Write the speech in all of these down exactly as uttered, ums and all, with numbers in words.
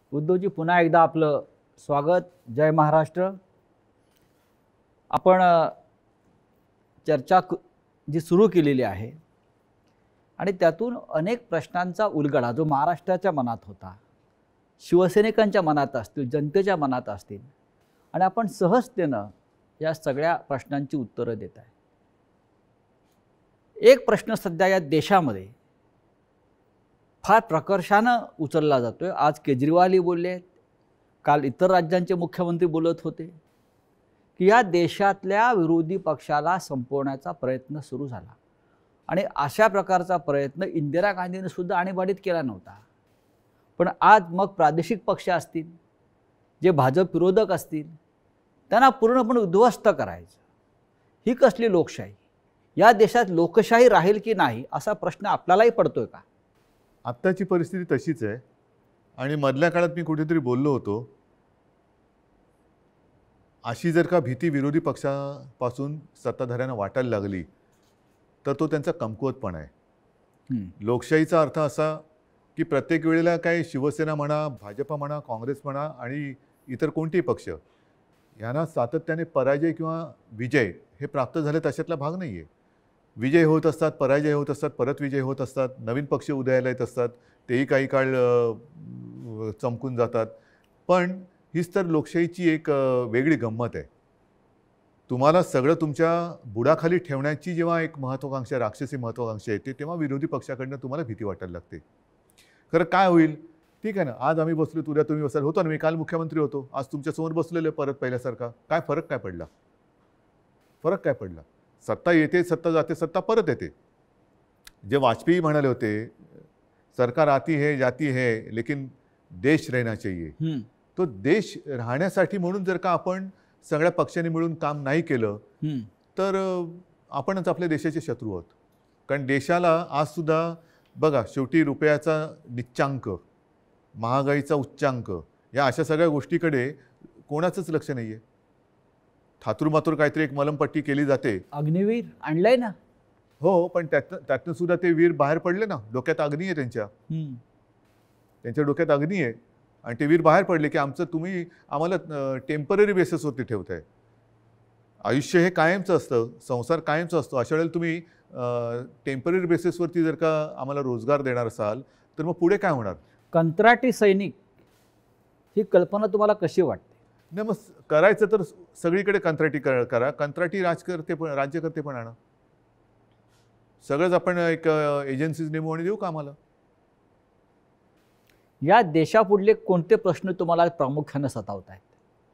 उद्धवजी पुन्हा एकदा आपलं स्वागत. जय महाराष्ट्र. आपण चर्चा जी सुरू केलेली आहे आणि त्यातून अनेक प्रश्नांचा उलगडा जो महाराष्ट्राच्या मनात होता, शिवसैनिकांच्या मनात असतील, जनतेच्या मनात असतील, आणि आपण सहजतेनं या सगळ्या प्रश्नांची उत्तरं देत आहे. एक प्रश्न सध्या या देशामध्ये फार प्रकर्षानं उचलला जातोय. आज केजरीवालही बोलले आहेत, काल इतर राज्यांचे मुख्यमंत्री बोलत होते की या देशातल्या विरोधी पक्षाला संपवण्याचा प्रयत्न सुरू झाला. आणि अशा प्रकारचा प्रयत्न इंदिरा गांधींनी सुद्धा आणीबाणीत केला नव्हता. पण आज मग प्रादेशिक पक्ष असतील, जे भाजप विरोधक असतील, त्यांना पूर्णपणे उद्ध्वस्त करायचं. ही कसली लोकशाही? या देशात लोकशाही राहील की नाही असा प्रश्न आपल्यालाही पडतोय का? आत्ताची परिस्थिती तशीच आहे. आणि मधल्या काळात मी कुठेतरी बोललो होतो, अशी जर का भीती विरोधी पक्षापासून सत्ताधाऱ्यांना वाटायला लागली तर तो त्यांचा कमकुवतपणा आहे. लोकशाहीचा अर्थ असा की प्रत्येक वेळेला काय शिवसेना म्हणा, भाजप म्हणा, काँग्रेस म्हणा आणि इतर कोणतेही पक्ष यांना सातत्याने पराजय किंवा विजय हे प्राप्त झाले तशातला भाग नाही आहे. विजय होत असतात, पराजय होत असतात, परत विजय होत असतात, नवीन पक्ष उदयाला येत असतात, तेही काही काळ चमकून जातात. पण हीच तर लोकशाहीची एक वेगळी गंमत आहे. तुम्हाला सगळं तुमच्या बुडाखाली ठेवण्याची जेव्हा एक महत्त्वाकांक्षा, राक्षसी महत्त्वाकांक्षा येते, तेव्हा विरोधी पक्षाकडनं तुम्हाला भीती वाटायला लागते. खरं काय होईल? ठीक आहे ना, आज आम्ही बसलो, उद्या तुम्ही बसाल. होतो ना, मी काल मुख्यमंत्री होतो, आज तुमच्यासमोर बसलेलं परत पहिल्यासारखा. काय फरक काय पडला? फरक काय पडला? सत्ता येते, सत्ता जाते, सत्ता परत येते. जे वाजपेयी म्हणाले होते, सरकार आती है जाती है लेकिन देश रहना चाहिए. तो देश राहण्यासाठी म्हणून जर का आपण सगळ्या पक्षांनी मिळून काम नाही केलं तर आपणच आपल्या देशाचे शत्रू आहोत. कारण देशाला आजसुद्धा बघा, शेवटी रुपयाचा निच्चांक, महागाईचा उच्चांक, या अशा सगळ्या गोष्टीकडे कोणाचंच लक्ष नाही आहे. थातूरमातूर काहीतरी एक मलमपट्टी केली जाते. अग्निवीर आणलंय ना. हो, पण त्यातनं त्यातनं सुद्धा ते वीर बाहेर पडले ना. डोक्यात अग्नी आहे त्यांच्या त्यांच्या डोक्यात अग्नी आहे आणि ते वीर बाहेर पडले की आमचं तुम्ही आम्हाला टेम्पररी बेसिसवरती ठेवताय. आयुष्य हे कायमचं असतं, संसार कायमचा असतो. अशा वेळेला तुम्ही टेम्पररी बेसिसवरती जर का आम्हाला रोजगार देणार असाल तर मग पुढे काय होणार? कंत्राटी सैनिक ही कल्पना तुम्हाला कशी वाटते? नाही, मग करायचं तर सगळीकडे कंत्राटी करा. कंत्राटी राजकर्ते पण राज्यकर्ते पण आणा. सगळंच आपण एक एजन्सीज नेमू आणि देऊ का आम्हाला? या देशापुढले कोणते प्रश्न तुम्हाला प्रामुख्याने सतावत आहेत?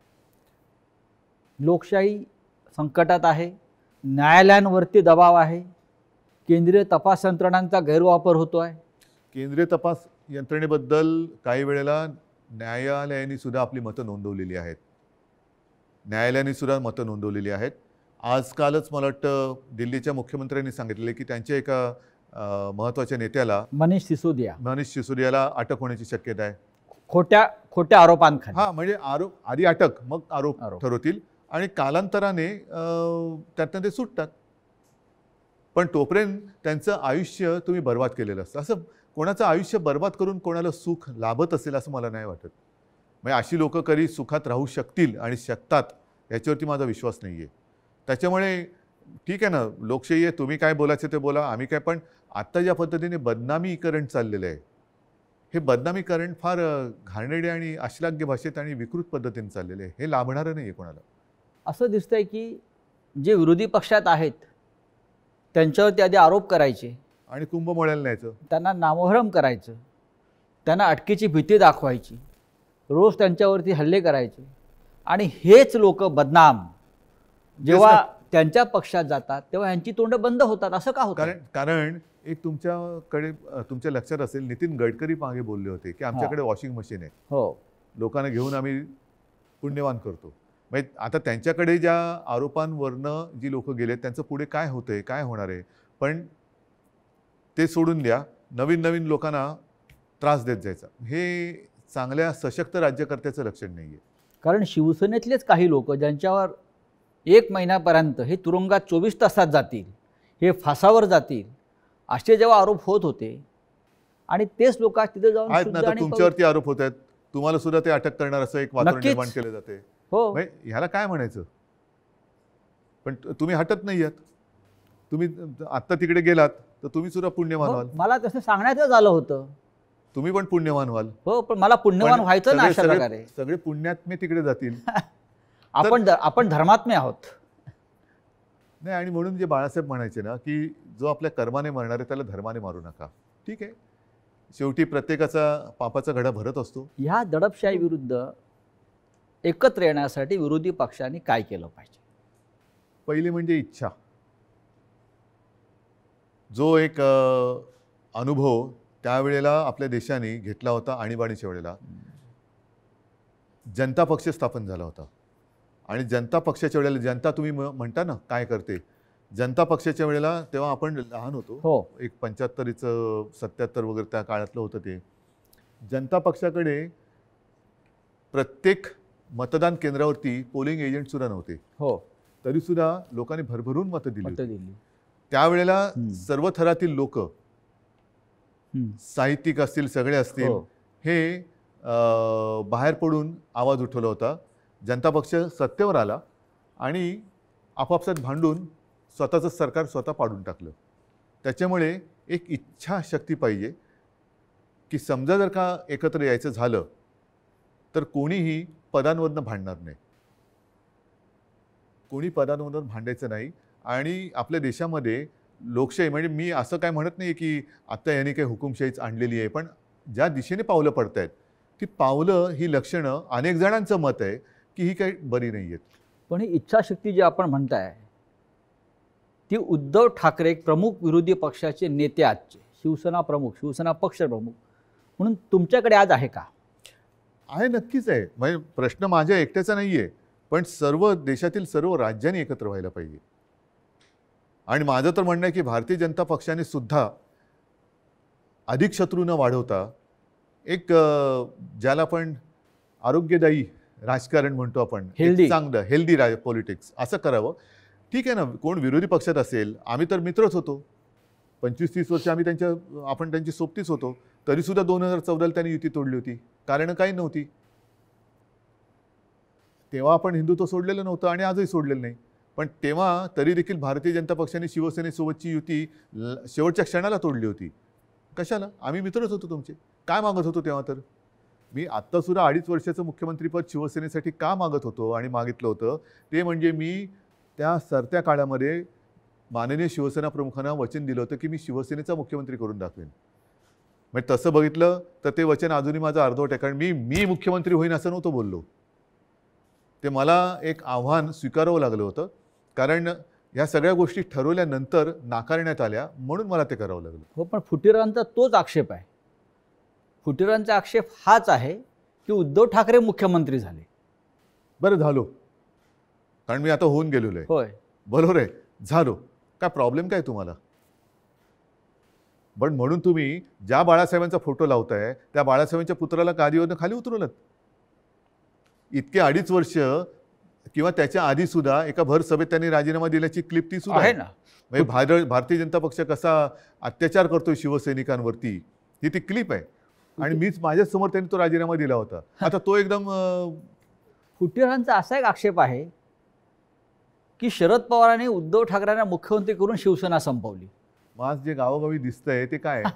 लोकशाही संकटात आहे, न्यायालयांवरती दबाव आहे, केंद्रीय तपास यंत्रणांचा गैरवापर होतो आहे. केंद्रीय तपास यंत्रणेबद्दल काही वेळेला न्यायालयांनी सुद्धा आपली मतं नोंदवलेली आहेत. न्यायालयांनी सुद्धा मतं नोंदवलेली आहेत. आजकालच मला वाटतं दिल्लीच्या मुख्यमंत्र्यांनी सांगितले की त्यांच्या एका महत्त्वाच्या नेत्याला, मनीष सिसोदिया मनीष सिसोदियाला अटक होण्याची शक्यता आहे. खोट्या खोट्या आरोपांखाली. हां, म्हणजे आरोप आधी अटक, मग आरोप ठरवतील आणि कालांतराने त्यातनं ते सुटतात. पण तोपर्यंत त्यांचं आयुष्य तुम्ही बर्बाद केलेलं असतं. असं कोणाचं आयुष्य बर्बाद करून कोणाला सुख लाभत असेल असं मला नाही वाटत. म्हणजे अशी लोकं कधी सुखात राहू शकतील आणि शकतात याच्यावरती माझा विश्वास नाही आहे. त्याच्यामुळे ठीक आहे ना, लोकशाही आहे, तुम्ही काय बोलायचं ते बोला, आम्ही काय. पण आत्ता ज्या पद्धतीने बदनामीकरण चाललेलं आहे, हे बदनामीकरण फार घाणेरड्या आणि अश्लाघ्य भाषेत आणि विकृत पद्धतीने चाललेलं आहे. हे लाभणारं नाही आहे कोणाला. असं दिसतंय की जे विरोधी पक्षात आहेत त्यांच्यावरती आधी आरोप करायचे आणि कुंभमेळ्याला न्यायचं, त्यांना नामोहरम करायचं, त्यांना अटकेची भीती दाखवायची, रोज त्यांच्यावरती हल्ले करायचे, आणि हेच लोक बदनाम जेव्हा त्यांच्या पक्षात जातात तेव्हा यांची तोंड बंद होतात. असं का होतं? कारण कारण एक तुमच्याकडे तुमच्या लक्षात असेल, नितीन गडकरी मागे बोलले होते की आमच्याकडे वॉशिंग मशीन आहे, हो, लोकांना घेऊन आम्ही पुण्यवान करतो. म्हणजे आता त्यांच्याकडे ज्या आरोपांवरनं जी लोक गेलेत त्यांचं पुढे काय होतंय, काय होणार आहे, पण ते सोडून द्या. नवीन नवीन लोकांना त्रास देत जायचा हे चांगल्या सशक्त राज्यकर्त्याचं लक्षण नाही आहे. कारण शिवसेनेतलेच काही लोक ज्यांच्यावर एक महिन्यापर्यंत हे तुरुंगात चोवीस तासात जातील, हे फासावर जातील, असे जेव्हा आरोप होत होते आणि तेच लोक तिथे जाऊन तुमच्यावरती आरोप होत आहेत, तुम्हाला सुद्धा ते अटक करणार असं एक वातावरण नक्कीच. निर्माण केलं जाते. हो म्हणजे ह्याला काय म्हणायचं? पण तुम्ही हटत नाही आहात. तुम्ही आत्ता तिकडे गेलात तर तुम्ही सुद्धा पुण्यवान हो, व्हाल. मला तसं सांगण्यातच आलं होतं. तुम्ही पण पुण्यवान व्हाल. हो पण मला पुण्यवान पण व्हायचं ना सगळे- अशा सगळे- प्रकारे. सगळे पुण्यात्मे तिकडे जातील. आपण ध- आपण धर्मात्मे आहोत. नाही, आणि म्हणून जे बाळासाहेब म्हणायचे ना, की जो आपल्या कर्माने मरणार आहे त्याला धर्माने मारू नका. ठीक आहे, शेवटी प्रत्येकाचा पापाचा घडा भरत असतो. ह्या दडपशाही विरुद्ध एकत्र येण्यासाठी विरोधी पक्षांनी काय केलं पाहिजे? पहिली म्हणजे इच्छा. जो एक अ, अनुभव त्यावेळेला आपल्या देशाने घेतला होता आणीबाणीच्या वेळेला, जनता पक्ष स्थापन झाला होता. आणि जनता पक्षाच्या वेळेला, जनता तुम्ही म- म्हणता ना काय करते, जनता पक्षाच्या वेळेला तेव्हा आपण लहान होतो. हो एक पंच्याहत्तरीचं सत्याहत्तर वगैरे त्या काळातलं होतं ते. जनता पक्षाकडे प्रत्येक मतदान केंद्रावरती पोलिंग एजंट सुद्धा नव्हते. हो तरीसुद्धा लोकांनी भरभरून मतं दिली मतं होती. दिली. त्यावेळेला हम्म. सर्व थरातील लोक, हम्म. साहित्यिक असतील, सगळे असतील, हो. हे अ, बाहेर पडून आवाज उठवला होता. जनता पक्ष सत्तेवर आला आणि आपापसात भांडून स्वतःचं सरकार स्वतः पाडून टाकलं. त्याच्यामुळे एक इच्छाशक्ती पाहिजे की समजा जर का एकत्र यायचं झालं तर कोणीही पदांवरनं भांडणार नाही, कोणी पदांवरून भांडायचं नाही. आणि आपल्या देशामध्ये लोकशाही, म्हणजे मी असं काय म्हणत नाही की आत्ता यांनी काही हुकुमशाहीच आणलेली आहे, पण ज्या दिशेने पावलं पडत आहेत ती पावलं, ही लक्षणं, अनेक जणांचं मत आहे की ही काही बरी नाही आहेत. पण ही इच्छाशक्ती जी आपण म्हणताय ती उद्धव ठाकरे एक प्रमुख विरोधी पक्षाचे नेते आजचे, शिवसेना प्रमुख, शिवसेना पक्ष प्रमुख म्हणून तुमच्याकडे आज आहे का? आहे, नक्कीच आहे. म्हणजे प्रश्न माझ्या एकट्याचा नाही आहे, पण सर्व देशातील सर्व राज्यांनी एकत्र व्हायला पाहिजे. आणि माझं तर म्हणणं आहे की भारतीय जनता पक्षाने सुद्धा अधिक शत्रू न वाढवता एक अ, ज्याला आपण आरोग्यदायी राजकारण म्हणतो आपण, एक Healthy. चांगलं हेल्दी राज पॉलिटिक्स असं करावं. ठीक आहे ना, कोण विरोधी पक्षात असेल, आम्ही तर मित्रच होतो. पंचवीस तीस वर्ष आम्ही त्यांच्या आपण त्यांची सोबतीच होतो. तरीसुद्धा दोन हजार चौदाला त्यांनी युती तोडली होती, कारण काही नव्हती. तेव्हा आपण हिंदुत्व सोडलेलं नव्हतं आणि आजही सोडलेलं नाही. पण तेव्हा तरी देखील भारतीय जनता पक्षाने शिवसेनेसोबतची युती ल- शेवटच्या क्षणाला तोडली होती. कशाला? आम्ही मित्रच होतो तुमचे. काय मागत होतो तेव्हा? तर मी आत्तासुद्धा अडीच वर्षाचं मुख्यमंत्रीपद शिवसेनेसाठी का मागत होतो आणि मागितलं होतं, ते म्हणजे मी त्या सरत्या काळामध्ये माननीय शिवसेना प्रमुखांना वचन दिलं होतं की मी शिवसेनेचा मुख्यमंत्री करून दाखवेन. म्हणजे तसं बघितलं तर ते वचन अजूनही माझं अर्धवट आहे, कारण मी मी मुख्यमंत्री होईन असं नव्हतं बोललो. ते मला एक आव्हान स्वीकारावं लागलं होतं, कारण ह्या सगळ्या गोष्टी ठरवल्यानंतर नाकारण्यात आल्या, म्हणून मला ते करावं लागलं. हो पण फुटीरांचा तोच आक्षेप आहे. फुटीरांचा आक्षेप हाच आहे की उद्धव ठाकरे मुख्यमंत्री झाले. बरं झालो, कारण मी आता होऊन गेलेलो आहे. होय बरोबर आहे, झालो. काय प्रॉब्लेम काय तुम्हाला? पण म्हणून तुम्ही ज्या बाळासाहेबांचा फोटो लावताय त्या बाळासाहेबांच्या पुत्राला गादीवरनं खाली उतरवलं. इतके अडीच वर्ष किंवा त्याच्या आधी सुद्धा एका भर सभेत त्यांनी राजीनामा दिल्याची क्लिप ती सुद्धा आहे आहे. ना. म्हणजे भार- भारतीय जनता पक्ष कसा अत्याचार करतोय शिवसैनिकांवरती, ही ती क्लिप आहे. आणि मीच माझ्याच समोर त्यांनी तो राजीनामा दिला होता. आता तो एकदम अं, फुटीरांचा असा एक आक्षेप आहे की शरद पवारांनी उद्धव ठाकरेंना मुख्यमंत्री करून शिवसेना संपवली. आज जे गावोगावी दिसतंय ते काय?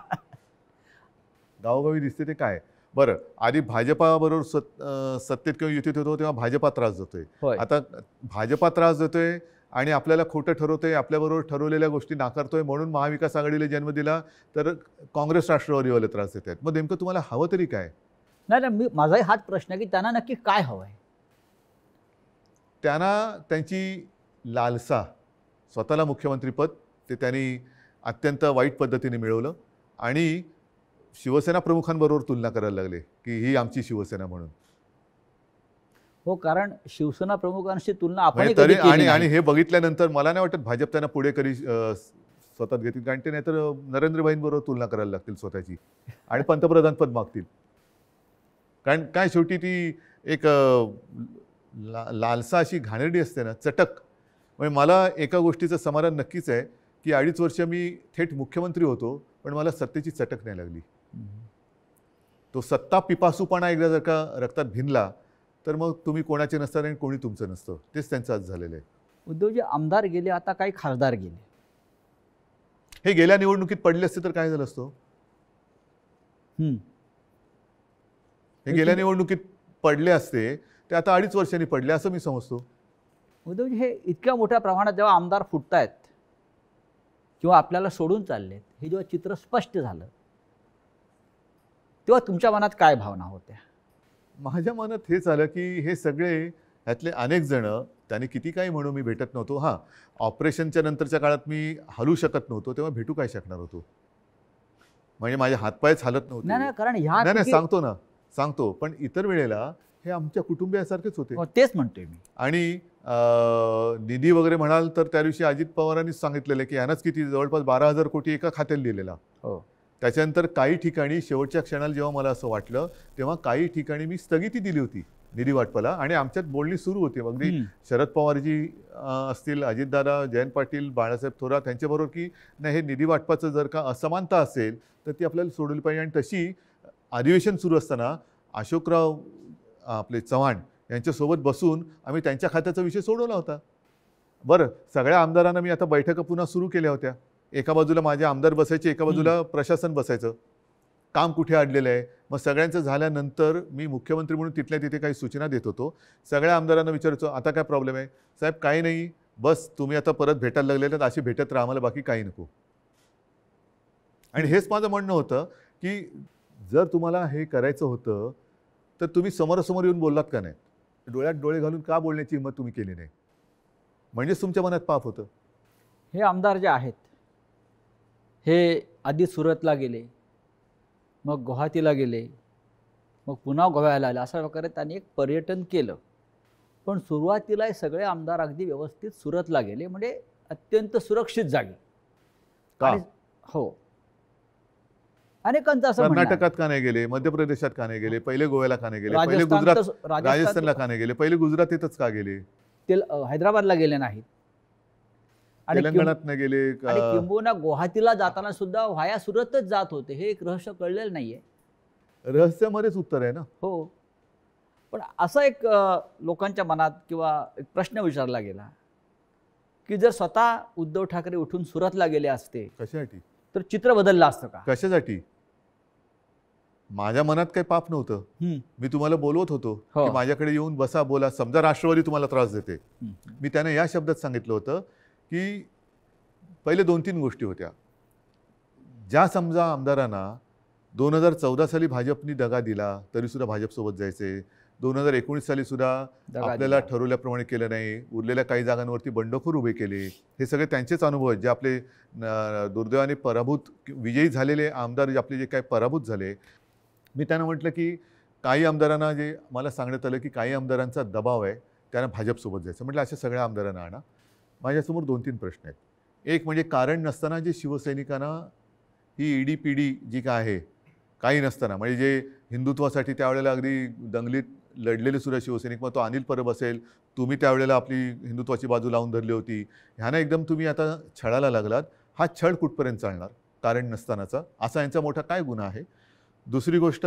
गावोगावी दिसते ते काय? बरं, आधी भाजपाबरोबर सत अं, सत्तेत किंवा युतीत होतो तेव्हा भाजपा त्रास देतोय. होय आता भाजपा त्रास देतोय आणि आपल्याला खोटं ठरवतोय, आपल्याबरोबर ठरवलेल्या गोष्टी नाकारतोय, म्हणून महाविकास आघाडीला जन्म दिला, तर काँग्रेस राष्ट्रवादीवाले त्रास देत आहेत. मग नेमकं तुम्हाला हवं तरी काय? नाही नाही मी माझाही हाच प्रश्न आहे की त्यांना नक्की काय हवं आहे. त्यांना त्यांची लालसा, स्वतःला मुख्यमंत्रीपद ते त्यांनी अत्यंत वाईट पद्धतीने मिळवलं आणि शिवसेना प्रमुखांबरोबर तुलना करायला लागले की ही आमची शिवसेना म्हणून. हो कारण शिवसेना प्रमुखांशी तुलना आपण म्हणजे तरी आणि आणि हे बघितल्यानंतर मला नाही वाटत भाजप त्यांना पुढे कधी अ, स्वतःत घेतील, कारण ते नाहीतर नरेंद्रभाईंबरोबर तुलना करायला लागतील स्वतःची आणि पंतप्रधान पद मागतील. कारण काय शेवटी ती एक अ, ला लालसा अशी घाणेरडी असते ना, चटक. म्हणजे मला एका गोष्टीचं समाधान नक्कीच आहे की अडीच वर्ष मी थेट मुख्यमंत्री होतो, पण मला सत्तेची चटक नाही लागली. तो सत्ता पिपासूपणा एकदा जर का रक्तात भिनला तर मग तुम्ही कोणाचे नसतात आणि कोणी तुमचं नसतं. तेच त्यांचं आज झालेलं आहे. उद्धवजी, आमदार गेले, आता काही खासदार गेले. हे गेल्या निवडणुकीत पडले असते तर काय झालं असतं? हे गेल्या निवडणुकीत पडले असते ते आता अडीच वर्षांनी पडले असं मी समजतो. उद्धवजी, हे इतक्या मोठ्या प्रमाणात जेव्हा आमदार फुटतायत किंवा आपल्याला सोडून चाललेत, हे जेव्हा चित्र स्पष्ट झालं तेव्हा तुमच्या मनात काय भावना होत्या? माझ्या मनात हेच आलं की हे सगळे ह्यातले अनेक जण, त्यांनी किती काही म्हणू, मी भेटत नव्हतो. हां, ऑपरेशनच्या नंतरच्या काळात मी हलू शकत नव्हतो, तेव्हा भेटू काय शकणार होतो? म्हणजे माझे हातपायच हालत नव्हते. नाही नाही, कारण ह्या नाही नाही सांगतो ना सांगतो पण इतर वेळेला हे आमच्या कुटुंबियासारखेच होते. तेच म्हणतोय मी. आणि निधी वगैरे म्हणाल तर त्या दिवशी अजित पवारांनीच सांगितलेलं की यानंच किती जवळपास बारा हजार कोटी एका खात्याला दिलेला. हो. त्याच्यानंतर काही ठिकाणी शेवटच्या क्षणाला जेव्हा मला असं वाटलं तेव्हा काही ठिकाणी मी स्थगिती दिली होती निधी वाटपाला आणि आमच्यात बोलणी सुरू होती. अगदी शरद पवारजी असतील, अजितदादा, जयंत पाटील, बाळासाहेब थोरात त्यांच्याबरोबर की नाही हे निधी वाटपाचं जर का असमानता असेल तर ती आपल्याला सोडवली पाहिजे. आणि तशी अधिवेशन सुरू असताना अशोकराव आपले चव्हाण यांच्यासोबत बसून आम्ही त्यांच्या खात्याचा विषय सोडवला होता. बरं, सगळ्या आमदारांना मी आता बैठका पुन्हा सुरू केल्या होत्या. एका बाजूला माझे आमदार बसायचे, एका बाजूला प्रशासन बसायचं. काम कुठे अडलेलं आहे, मग सगळ्यांचं झाल्यानंतर मी मुख्यमंत्री म्हणून तिथल्या तिथे काही सूचना देत होतो. सगळ्या आमदारांना विचारायचो आता काय प्रॉब्लेम आहे? साहेब काही नाही, बस तुम्ही आता परत भेटायला लागलेले आहेत, अशी भेटत राहा, आम्हाला बाकी काही नको. आणि हेच माझं म्हणणं होतं की जर तुम्हाला हे करायचं होतं तर तुम्ही समोरासमोर येऊन बोललात का नाही? डोळ्यात डोळे घालून का बोलण्याची हिंमत तुम्ही केली नाही? म्हणजेच तुमच्या मनात पाप होतं. हे आमदार जे आहेत हे आधी सुरतला गेले, मग गुवाहाटीला गेले, मग पुन्हा गोव्याला आले, अशा प्रकारे त्यांनी एक पर्यटन केलं. पण सुरुवातीला हे सगळे आमदार अगदी व्यवस्थित सुरतला गेले, म्हणजे अत्यंत सुरक्षित जागी. का? हो, अनेकांचं असं म्हणणं आहे. कर्नाटकात का नाही गेले, मध्य प्रदेशात का नाही गेले, पहिले गोव्याला का नाही गेले, पहिले गुजरात राजस्थानला का नाही गेले, पहिले गुजरातीतच का गेले, ते हैदराबादला गेले नाहीत, तेलंगणात नाही गेले, आणि किंबहुना गुवाहाटीला जाताना सुद्धा व्हाया सुरतच जात होते. हे एक रहस्य कळलेलं नाहीये. रहस्यामध्येच उत्तर आहे ना. हो, पण असं एक लोकांच्या मनात किंवा एक प्रश्न विचारला गेला की जर स्वतः उद्धव ठाकरे उठून सुरतला गेले असते कशासाठी तर चित्र बदललं असतं का? कशासाठी? माझ्या मनात काही पाप नव्हतं. मी तुम्हाला बोलवत होतो की माझ्याकडे येऊन बसा, बोला. समजा राष्ट्रवादी तुम्हाला त्रास देते, मी त्यांना या शब्दात सांगितलं होतं की पहिले दोन तीन गोष्टी होत्या. ज्या समजा आमदारांना दोन हजार चौदा साली भाजपनी दगा दिला तरीसुद्धा भाजपसोबत जायचे, दोन हजार एकोणीस साली सुद्धा आपल्याला ठरवल्याप्रमाणे केलं नाही, उरलेल्या काही जागांवरती बंडखोर उभे केले. हे सगळे त्यांचेच अनुभव आहेत जे आपले दुर्दैवाने पराभूत विजयी झालेले आमदार जे आपले जे काही पराभूत झाले. मी त्यांना म्हटलं की काही आमदारांना जे मला सांगण्यात आलं की काही आमदारांचा दबाव आहे, त्यांना भाजपसोबत जायचं. म्हटलं अशा सगळ्या आमदारांना आणा. माझ्यासमोर दोन तीन प्रश्न आहेत. एक म्हणजे कारण नसताना जे शिवसैनिकांना ही ईडी पीडी जी काय आहे, काही नसताना, म्हणजे जे हिंदुत्वासाठी त्यावेळेला अगदी दंगलीत लढलेले सुद्धा शिवसैनिक, मग तो अनिल परब असेल, तुम्ही त्यावेळेला आपली हिंदुत्वाची बाजू लावून धरली होती, ह्यानं एकदम तुम्ही आता छळायला लागलात. हा छळ कुठपर्यंत चालणार कारण नसतानाचा? असा यांचा मोठा काय गुन्हा आहे? दुसरी गोष्ट,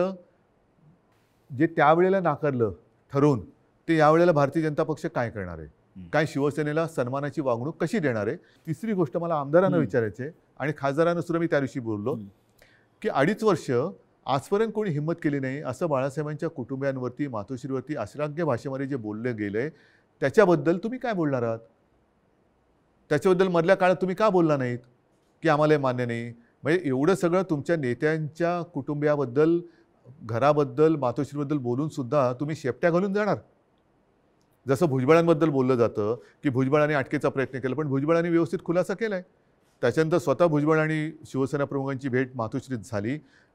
जे त्यावेळेला नाकारलं ठरवून ते यावेळेला भारतीय जनता पक्ष काय करणार आहे? काय शिवसेनेला सन्मानाची वागणूक कशी देणार आहे? तिसरी गोष्ट मला आमदारांना विचारायचे आणि खासदारांना सुद्धा मी त्या दिवशी बोललो की अडीच वर्ष आजपर्यंत कोणी हिंमत केली नाही असं बाळासाहेबांच्या कुटुंबियांवरती, मातोश्रीवरती अश्लाघ्य भाषेमध्ये जे बोलले गेले त्याच्याबद्दल तुम्ही काय बोलणार आहात? त्याच्याबद्दल मधल्या काळात तुम्ही का बोलला नाहीत की आम्हाला हे मान्य नाही? म्हणजे एवढं सगळं तुमच्या नेत्यांच्या कुटुंबियाबद्दल, घराबद्दल, मातोश्रीबद्दल बोलून सुद्धा तुम्ही शेपट्या घालून जाणार. जसं भुजबळांबद्दल बोललं जातं की भुजबळांनी अटकेचा प्रयत्न केला, पण भुजबळांनी व्यवस्थित खुलासा केला आहे. त्याच्यानंतर स्वतः भुजबळ आणि शिवसेना प्रमुखांची भेट मातोश्रीत झाली.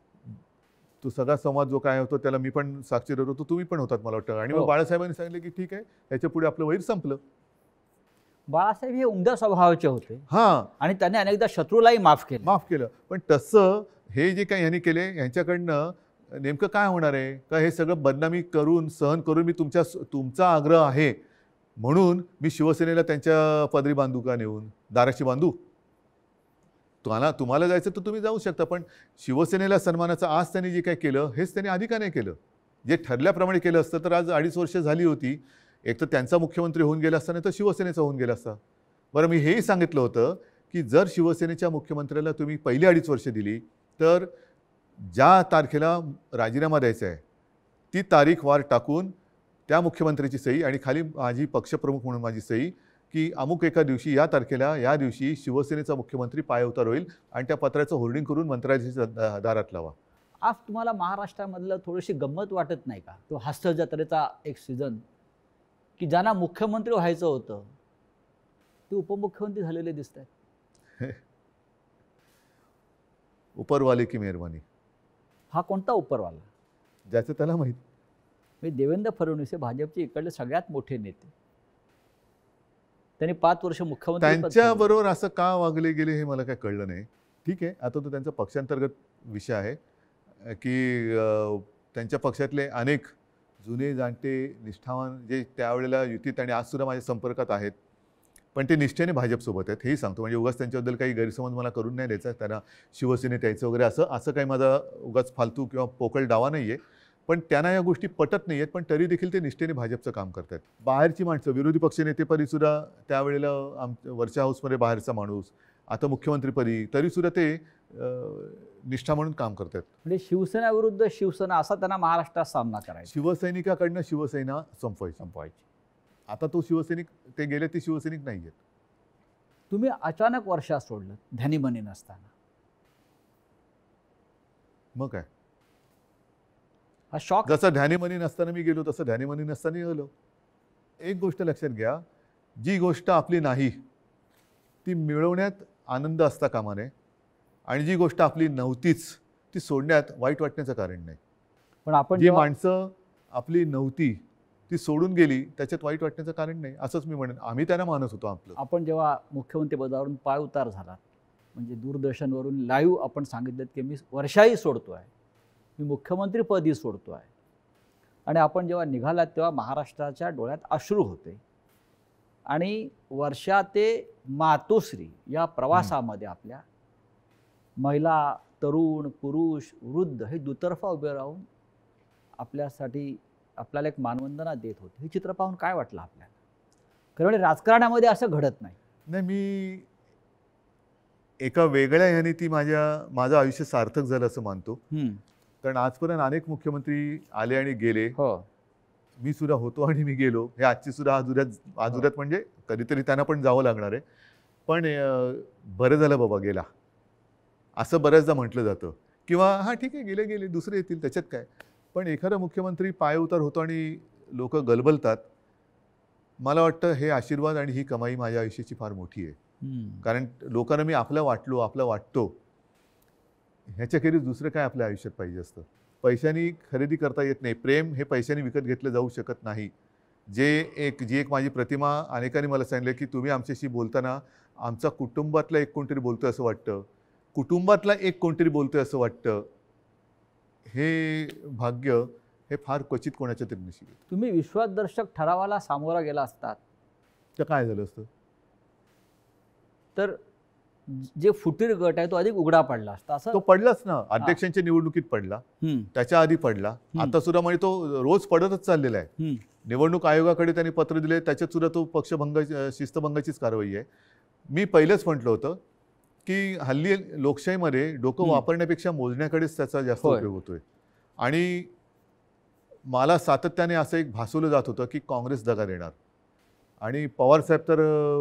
तो सगळा संवाद जो काय होतो त्याला मी पण साक्षीदार होतो, तुम्ही पण होतात मला वाटतं. आणि मग बाळासाहेबांनी सांगितलं की ठीक आहे, याच्या पुढे आपलं वैर संपलं. बाळासाहेब हे उमद्या स्वभावाचे होते. हां, आणि त्याने अनेकदा शत्रूलाही माफ केलं माफ केलं पण तसं हे जे काही यांनी केले यांच्याकडनं नेमकं काय होणार आहे? का हे सगळं बदनामी करून सहन करून मी तुमच्या तुमचा आग्रह आहे म्हणून मी शिवसेनेला त्यांच्या पदरी बांधू का नेऊन? दाराशी बांधू? तुम्हाला तुम्हाला जायचं तर तुम्ही जाऊ शकता, पण शिवसेनेला सन्मानाचं आज त्यांनी जे काय केलं हेच त्यांनी आधी का नाही केलं? जे ठरल्याप्रमाणे केलं असतं तर आज अडीच वर्ष झाली होती. एक तर त्यांचा मुख्यमंत्री होऊन गेला असता, नाही तर शिवसेनेचा होऊन गेला असता. बरं, मी हेही सांगितलं होतं की जर शिवसेनेच्या मुख्यमंत्र्याला तुम्ही पहिली अडीच वर्ष दिली तर ज्या तारखेला राजीनामा द्यायचा आहे ती तारीख वार टाकून त्या मुख्यमंत्र्याची सही आणि खाली माझी पक्षप्रमुख म्हणून माझी सही की अमुक एका दिवशी या तारखेला या दिवशी शिवसेनेचा मुख्यमंत्री पायउतार होईल आणि त्या पत्राचं होर्डिंग करून मंत्रालयाच्या दारात लावा. आज तुम्हाला महाराष्ट्रामधलं थोडीशी गंमत वाटत नाही का? तो हास्य जत्रेचा एक सीझन की ज्यांना मुख्यमंत्री व्हायचं होतं ते उपमुख्यमंत्री झालेले दिसत आहेत. उपरवाले की मेहरबानी. हा कोणता उपरवाला? ज्याचं त्याला माहीत. म्हणजे देवेंद्र फडणवीस हे भाजपचे इकडले सगळ्यात मोठे नेते. त्यांनी पाच वर्ष मुख्यमंत्री त्यांच्याबरोबर असं का वागले गेले हे मला काय कळलं नाही. ठीक आहे, आता तो त्यांचा पक्षांतर्गत विषय आहे की त्यांच्या पक्षातले अनेक जुने जाणते निष्ठावान जे त्यावेळेला युतीत आणि आजसुद्धा माझ्या संपर्कात आहेत, पण ते निष्ठेने भाजपसोबत आहेत हेही सांगतो. म्हणजे उगाच त्यांच्याबद्दल काही गैरसमज मला करून नाही द्यायचा, त्यांना शिवसेनेत यायचं वगैरे असं असं काही माझा उगाच फालतू किंवा पोकळ डावा नाही आहे. पण त्यांना या गोष्टी पटत नाही आहेत, पण तरी देखील ते निष्ठेने भाजपचं काम करतात. बाहेरची माणसं विरोधी पक्षनेतेपदीसुद्धा त्यावेळेला आम वरच्या हाऊसमध्ये बाहेरचा माणूस, आता मुख्यमंत्रीपदी तरीसुद्धा ते निष्ठा म्हणून काम करतात. म्हणजे शिवसेना विरुद्ध शिवसेना असा त्यांना महाराष्ट्रात सामना करायचा. शिवसैनिकाकडनं शिवसेना संपवायची संपवायची. आता तो शिवसैनिक ते गेले ते शिवसैनिक नाही आहेत. तुम्ही अचानक वर्षात सोडलं ध्यानीमनी नसताना. मग काय, हा शॉक. जसं ध्यानीमनी नसताना मी गेलो तसं ध्यानीमनी नसताना गेलो. एक गोष्ट लक्षात घ्या, जी गोष्ट आपली नाही ती मिळवण्यात आनंद असता कामा नये आणि जी गोष्ट आपली नव्हतीच ती सोडण्यात वाईट वाटण्याचं कारण नाही. पण आपण जी माणसं आपली नव्हती ती सोडून गेली त्याच्यात वाईट वाटण्याचं कारण नाही, असंच मी म्हणेन. आम्ही त्यांना मानत होतो आपलं. आपण जेव्हा मुख्यमंत्री पदावरून पाय उतार झाला, म्हणजे दूरदर्शनवरून लाईव्ह आपण सांगितलं की मी वर्षाही सोडतोय, मी मुख्यमंत्रीपदी सोडतोय, आणि आपण जेव्हा निघालात तेव्हा महाराष्ट्राच्या डोळ्यात अश्रू होते. आणि वर्षा ते मातोश्री या प्रवासामध्ये आपल्या महिला, तरुण, पुरुष, वृद्ध हे दुतर्फा उभे राहून आपल्यासाठी आपल्याला एक मानवंदना देत होते. हे चित्र पाहून काय वाटलं आपल्याला? खरं म्हणजे राजकारणामध्ये असं घडत नाही. नाही, मी एका वेगळ्या ह्याने ती माझ्या माझं आयुष्य सार्थक झालं असं मानतो. कारण आजपर्यंत अनेक मुख्यमंत्री आले आणि गेले. हो, मी सुद्धा होतो आणि मी गेलो. हे आजची सुद्धा आजुऱ्यात आजुऱ्यात म्हणजे कधीतरी त्यांना पण जावं लागणार आहे. पण बरं झालं बाबा गेला असं बऱ्याचदा म्हटलं जातं, किंवा हां ठीक आहे गेले गेले दुसरे येतील त्याच्यात काय. पण एखादा मुख्यमंत्री पायउतार होतो आणि लोक गलबलतात. मला वाटतं हे आशीर्वाद आणि ही कमाई माझ्या आयुष्याची फार मोठी आहे. कारण लोकांना मी आपलं वाटलो आपलं वाटतो ह्याच्याखेरीज दुसरं काय आपल्या आयुष्यात पाहिजे असतं. पैशानी खरेदी करता येत नाही. प्रेम हे पैशाने विकत घेतलं जाऊ शकत नाही. जे एक जी एक माझी प्रतिमा अनेकांनी मला सांगितलं की तुम्ही आमच्याशी बोलताना आमचा कुटुंबातला एक कोणतरी बोलतोय असं वाटतं, कुटुंबातला एक कोणतरी बोलतोय असं वाटतं. हे भाग्य हे फार क्वचित कोणाच्या तरी नशिबी. तुम्ही विश्वासदर्शक ठरावाला सामोरा गेला असतात तर काय झालं असतं? तर जे फुटीर गट आहे तो अधिक उघडा पडला असता. असं तो पडलाच ना, अध्यक्षांच्या निवडणुकीत पडला, त्याच्या आधी पडला, आता सुद्धा म्हणजे तो रोज पडतच चाललेला आहे. निवडणूक आयोगाकडे त्यांनी पत्र दिले, त्याच्यात सुद्धा तो पक्षभंग शिस्तभंगाचीच कारवाई आहे. मी पहिलेच म्हटलं होतं की हल्ली लोकशाहीमध्ये डोकं वापरण्यापेक्षा मोजण्याकडेच त्याचा जास्त उपयोग होतोय. आणि मला सातत्याने असं एक भासवलं जात होतं की काँग्रेस दगा देणार, आणि पवारसाहेब तर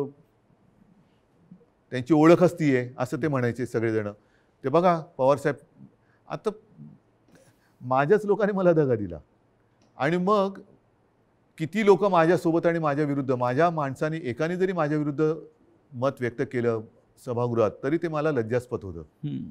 त्यांची ओळखच ती आहे असं ते म्हणायचे सगळेजण. ते बघा पवारसाहेब, आता माझ्याच लोकांनी मला दगा दिला आणि मग किती लोक माझ्यासोबत आणि माझ्या विरुद्ध, माझ्या माणसाने एकाने जरी माझ्या विरुद्ध मत व्यक्त केलं सभागृहात तरी ते मला लज्जास्पद होतं.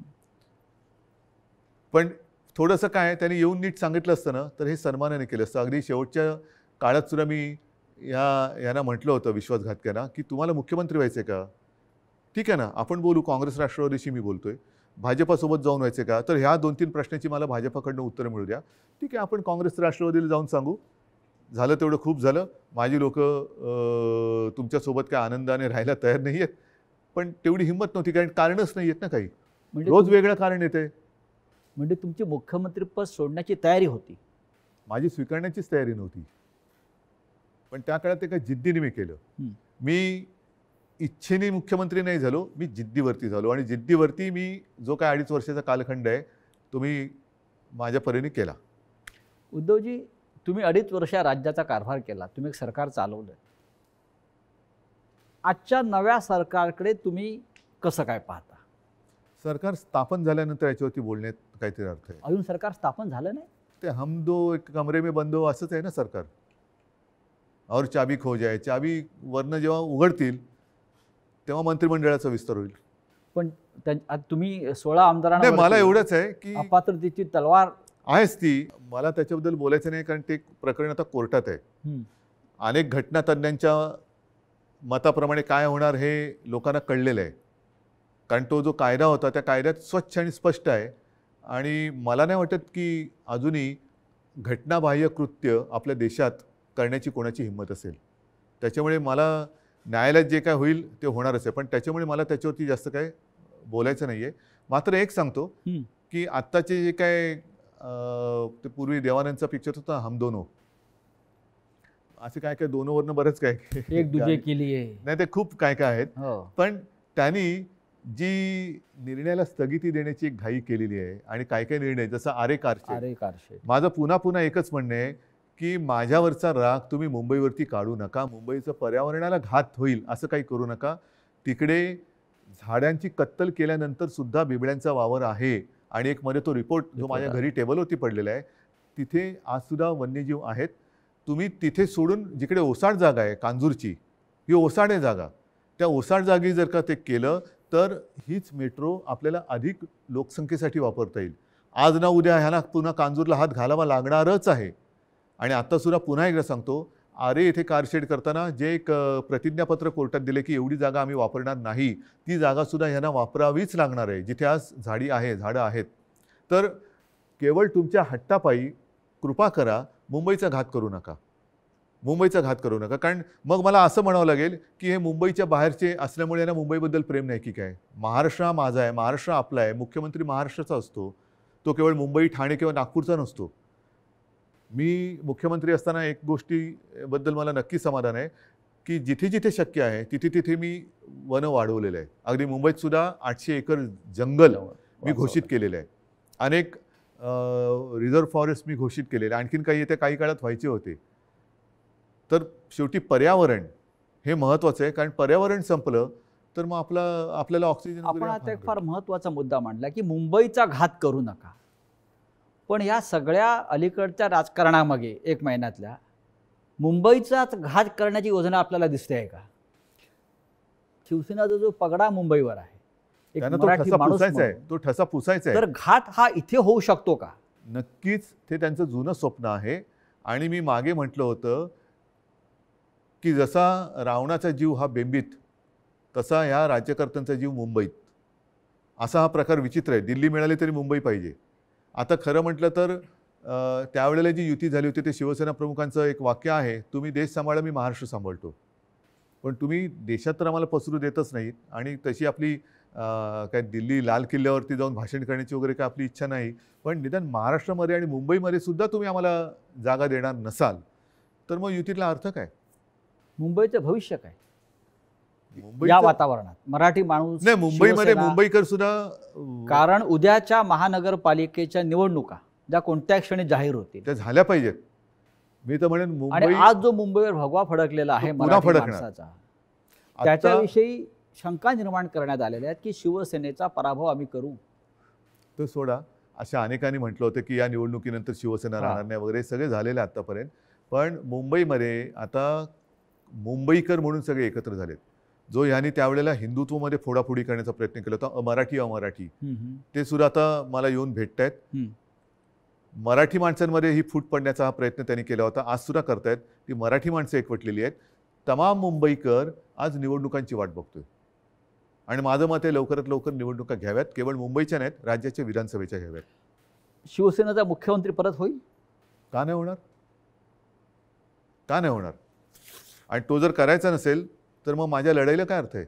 पण थोडंसं काय त्यांनी येऊन नीट सांगितलं असतं ना तर हे सन्मानाने केलं असतं. अगदी शेवटच्या काळात सुद्धा मी या यांना म्हटलं होतं विश्वासघातक्यांना की तुम्हाला मुख्यमंत्री व्हायचं आहे का? ठीक आहे ना, आपण बोलू. काँग्रेस राष्ट्रवादीशी मी बोलतोय. भाजपासोबत जाऊन व्हायचे का? तर ह्या दोन तीन प्रश्नाची मला भाजपाकडनं उत्तरं मिळू द्या. ठीक आहे, आपण काँग्रेस राष्ट्रवादीला जाऊन सांगू. झालं तेवढं खूप झालं. माझी लोक तुमच्यासोबत काय आनंदाने राहायला तयार नाही आहेत. पण तेवढी हिंमत नव्हती, कारण कारणच नाही आहेत ना काही. म्हणजे रोज तुम- वेगळं कारण येते. म्हणजे तुमची मुख्यमंत्रीपद सोडण्याची तयारी होती. माझी स्वीकारण्याचीच तयारी नव्हती, पण त्या काळात ते काही जिद्दीने मी केलं. हं. मी इच्छेने मुख्यमंत्री नाही झालो, मी जिद्दीवरती झालो, आणि जिद्दीवरती मी जो काय अडीच वर्षाचा कालखंड आहे तो मी माझ्या परीने केला. उद्धवजी, तुम्ही अडीच वर्ष राज्याचा कारभार केला, तुम्ही एक सरकार चालवलं. आजच्या नव्या सरकारकडे तुम्ही कसं काय पाहता? सरकार स्थापन झाल्यानंतर याच्यावरती बोलण्यात काहीतरी अर्थ आहे. अजून सरकार स्थापन झालं नाही. ते हम दो एक कमरे में बंद हो असंच आहे ना सरकार. और चाबी खो जाए, चाबी वरनं जेव्हा उघडतील तेव्हा मंत्रिमंडळाचा विस्तार होईल. पण त्या- आज तुम्ही सोळा आमदारांना नाही, मला एवढंच आहे की अपात्रतेची तलवार. आहेच ती, मला त्याच्याबद्दल बोलायचं नाही, कारण ते प्रकरण आता कोर्टात आहे. हं. अनेक घटना तज्ज्ञांच्या मताप्रमाणे काय होणार हे लोकांना कळलेलं आहे, कारण तो जो कायदा होता त्या कायद्यात स्वच्छ आणि स्पष्ट आहे. आणि मला नाही वाटत की अजूनही घटनाबाह्य कृत्य आपल्या देशात करण्याची कोणाची हिंमत असेल. त्याच्यामुळे मला न्यायालयात जे काय होईल ते होणारच आहे, पण त्याच्यामुळे मला त्याच्यावरती जास्त काय बोलायचं नाही आहे. मात्र एक सांगतो हं. की आत्ताचे जे काय अं, ते पूर्वी देवानंदचा पिक्चर होता हम दोनो, असे काय काय दोनोवरनं बरंच काय एक दुजे केली आहे. नाही, ते खूप काय काय आहेत. हो. पण त्यांनी जी निर्णयाला स्थगिती देण्याची एक घाई केलेली आहे, आणि काय काय निर्णय जसं आरे कारशेड. अरे कारशेड. माझं पुन्हा पुन्हा एकच म्हणणं आहे की माझ्यावरचा राग तुम्ही मुंबईवरती काढू नका. मुंबईचं पर्यावरणाला घात होईल असं काही करू नका. तिकडे झाडांची कत्तल केल्यानंतर सुद्धा बिबळ्यांचा वावर आहे, आणि एक मध्ये तो रिपोर्ट जो माझ्या घरी टेबलवरती पडलेला आहे, तिथे आज सुद्धा वन्यजीव आहेत. तुम्ही तिथे सोडून जिकडे ओसाड जागा आहे कांजूरची, ही ओसाड आहे जागा, त्या ओसाड जागी जर का ते केलं तर हीच मेट्रो आपल्याला अधिक लोकसंख्येसाठी वापरता येईल. आज ना उद्या ह्याला पुन्हा कांजूरला हात घालावा लागणारच आहे. आणि आत्तासुद्धा पुन्हा एकदा सांगतो, आरे येथे कारशेड करताना जे एक प्रतिज्ञापत्र कोर्टात दिले की एवढी जागा आम्ही वापरणार नाही, ती जागासुद्धा ह्यांना वापरावीच लागणार आहे, जिथे आज झाडी आहे, झाडं आहेत. तर केवळ तुमच्या हट्टापायी कृपा करा, मुंबईचा घात करू नका. मुंबईचा घात करू नका. कारण मग मला असं म्हणावं लागेल की हे मुंबईच्या बाहेरचे असल्यामुळे ना मुंबईबद्दल प्रेम नाही की काय. महाराष्ट्र हा माझा आहे, महाराष्ट्र आपला आहे, मुख्यमंत्री महाराष्ट्राचा असतो, तो केवळ मुंबई, ठाणे किंवा नागपूरचा नसतो. मी मुख्यमंत्री असताना एक गोष्टीबद्दल मला नक्की समाधान आहे की जिथे जिथे शक्य आहे तिथे तिथे मी वनं वाढवलेलं आहे. अगदी मुंबईत सुद्धा आठशे एकर जंगल मी घोषित केलेलं आहे. अनेक रिझर्व्ह फॉरेस्ट मी घोषित केलेले, आणखीन काही येत्या काही काळात व्हायचे होते. तर शेवटी पर्यावरण हे महत्त्वाचं आहे, कारण पर्यावरण संपलं तर मग आपला आपल्याला ऑक्सिजन. आपण आता एक फार महत्त्वाचा मुद्दा मांडला की मुंबईचा घात करू नका. पण या सगळ्या अलीकडच्या राजकारणामागे एक महिन्यातल्या मुंबईचाच घात करण्याची योजना आपल्याला दिसते आहे का? शिवसेनाचा जो पगडा मुंबईवर आहे, एक त्यांना तो मराठी ठसा माणूस पुसायचा आहे, म्हणून, तो ठसा पुसायचा आहे. तर घात हा इथे होऊ शकतो का? नक्कीच ते त्यांचं जुनं स्वप्न आहे. आणि मी मागे म्हटलं होतं की जसा रावणाचा जीव हा बेंबीत, तसा ह्या राज्यकर्त्यांचा जीव मुंबईत. असा हा प्रकार विचित्र आहे. दिल्ली मिळाली तरी मुंबई पाहिजे. आता खरं म्हटलं तर त्यावेळेला जी युती झाली होती ते शिवसेना प्रमुखांचं एक वाक्य आहे, तुम्ही देश सांभाळा, मी महाराष्ट्र सांभाळतो. पण तुम्ही देशात तर आम्हाला पसरू देतच नाहीत, आणि तशी आपली काय दिल्ली लाल किल्ल्यावरती जाऊन भाषण करण्याची वगैरे काय आपली इच्छा नाही. पण निदान महाराष्ट्रामध्ये आणि मुंबईमध्ये सुद्धा तुम्ही आम्हाला जागा देणार नसाल तर मग युतीतला अर्थ काय? मुंबईचं भविष्य काय या मुंबईचं वातावरणात? मराठी माणूस, नाही, मुंबईमध्ये शिवसेना, मुंबईकर सुद्धा अं, कारण उद्याच्या महानगरपालिकेच्या निवडणुका ज्या कोणत्या क्षणी जाहीर होतील, त्या झाल्या पाहिजेत. मी तर म्हणेन आणि मुंबई आज जो मुंबईवर भगवा फडकलेला आहे तो पुन्हा मराठी फडकणार. माणसाचा, आता त्याच्याविषयी शंका निर्माण करण्यात आलेल्या आहेत की शिवसेनेचा पराभव आम्ही करू. तो सोडा, अशा अनेकांनी म्हटलं होतं की या निवडणुकीनंतर शिवसेना हा. राहणार नाही वगैरे, सगळे झालेले आतापर्यंत. पण मुंबईमध्ये आता मुंबईकर म्हणून सगळे एकत्र झालेत. जो ह्यांनी त्यावेळेला हिंदुत्वमध्ये फोडाफोडी करण्याचा प्रयत्न केला होता, मराठी अमराठी, हम्म, हम्म, ते सुद्धा आता मला येऊन भेटत आहेत. हम्म. मराठी माणसांमध्ये ही फूट पडण्याचा हा प्रयत्न त्यांनी केला होता, आज सुद्धा करतायत. ती मराठी माणसं एकवटलेली आहेत. तमाम मुंबईकर आज निवडणुकांची वाट बघतोय, आणि माझं मत आहे लवकरात लवकर निवडणुका घ्याव्यात. केवळ मुंबईच्या नाहीत, राज्याच्या विधानसभेच्या घ्याव्यात. शिवसेनेचा मुख्यमंत्री परत होईल? का नाही होणार? का नाही होणार? आणि तो जर करायचा नसेल तर मग माझ्या लढाईला काय अर्थ आहे?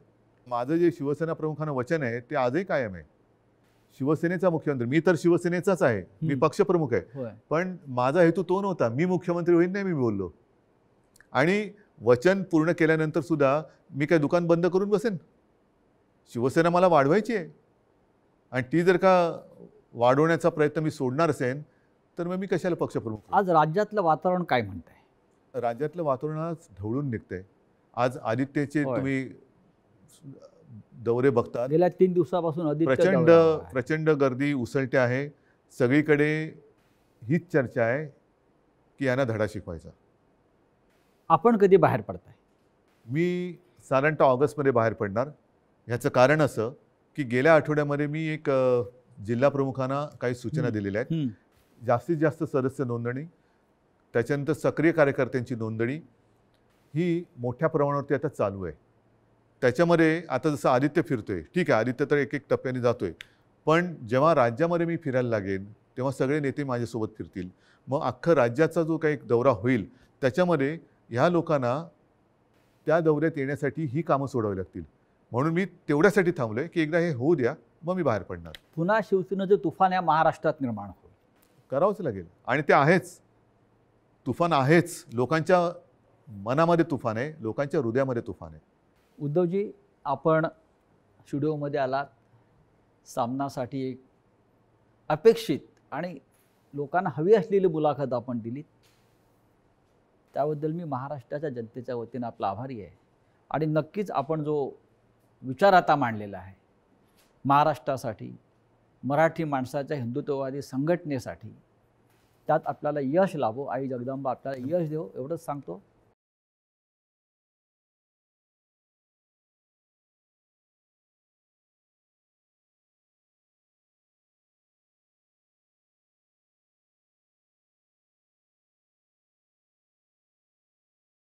माझं जे शिवसेना प्रमुखांना वचन आहे ते आजही कायम आहे. शिवसेनेचा मुख्यमंत्री, मी तर शिवसेनेचाच आहे, मी हम्म. पक्षप्रमुख आहे, होय. पण माझा हेतू तो नव्हता. मी मुख्यमंत्री होईन नाही मी बोललो. आणि वचन पूर्ण केल्यानंतर सुद्धा मी काय दुकान बंद करून बसेन? शिवसेना मला वाढवायची आहे आणि ती जर का वाढवण्याचा प्रयत्न मी सोडणार असेल तर मग मी कशाला पक्षप्रमुख होईन? आज राज्यातलं वातावरण काय म्हणतंय? राज्यातलं वातावरण आज ढवळून निघतंय. आज आदित्यचे होय. तुम्ही दौरे बघतात, गेल्या तीन दिवसापासून आदित्य प्रचंड दौऱ्यावर आहे. प्रचंड गर्दी उसळते आहे. सगळीकडे हीच चर्चा आहे की यांना धडा शिकवायचा. आपण कधी बाहेर पडताय? मी साधारणतः ऑगस्टमध्ये बाहेर पडणार. ह्याचं कारण असं की गेल्या आठवड्यामध्ये मी एक अ, जिल्हा प्रमुखांना काही सूचना हम्म. दिलेल्या आहेत. हम्म. जास्तीत जास्त सदस्य नोंदणी, त्याच्यानंतर सक्रिय कार्यकर्त्यांची नोंदणी ही मोठ्या प्रमाणावरती आता चालू आहे. त्याच्यामध्ये आता जसं आदित्य फिरतोय, ठीक आहे, आदित्य तर एक एक टप्प्याने जातोय, पण जेव्हा राज्यामध्ये मी फिरायला लागेन तेव्हा सगळे नेते माझ्यासोबत फिरतील. मग अख्खं राज्याचा जो काही दौरा होईल त्याच्यामध्ये ह्या लोकांना त्या दौऱ्यात येण्यासाठी ही कामं सोडावी लागतील. म्हणून मी तेवढ्यासाठी थांबलोय की एकदा हे होऊ द्या, मग मी बाहेर पडणार. पुन्हा शिवसेनेचं तुफान या महाराष्ट्रात निर्माण होईल. करावंच लागेल आणि ते आहेच. तुफान आहेच. लोकांच्या मनामध्ये तुफान आहे, लोकांच्या हृदयामध्ये तुफान आहे. उद्धवजी, आपण स्टुडिओमध्ये आलात, सामनासाठी एक अपेक्षित आणि लोकांना हवी असलेली मुलाखत आपण दिलीत. त्याबद्दल मी महाराष्ट्राच्या जनतेच्या वतीनं आपला आभारी आहे. आणि नक्कीच आपण जो विचार आता मांडलेला आहे महाराष्ट्रासाठी, मराठी माणसाच्या हिंदुत्ववादी संघटनेसाठी, त्यात आपल्याला यश लाभो, आई जगदंबा आपल्याला यश देव, एवढंच सांगतो.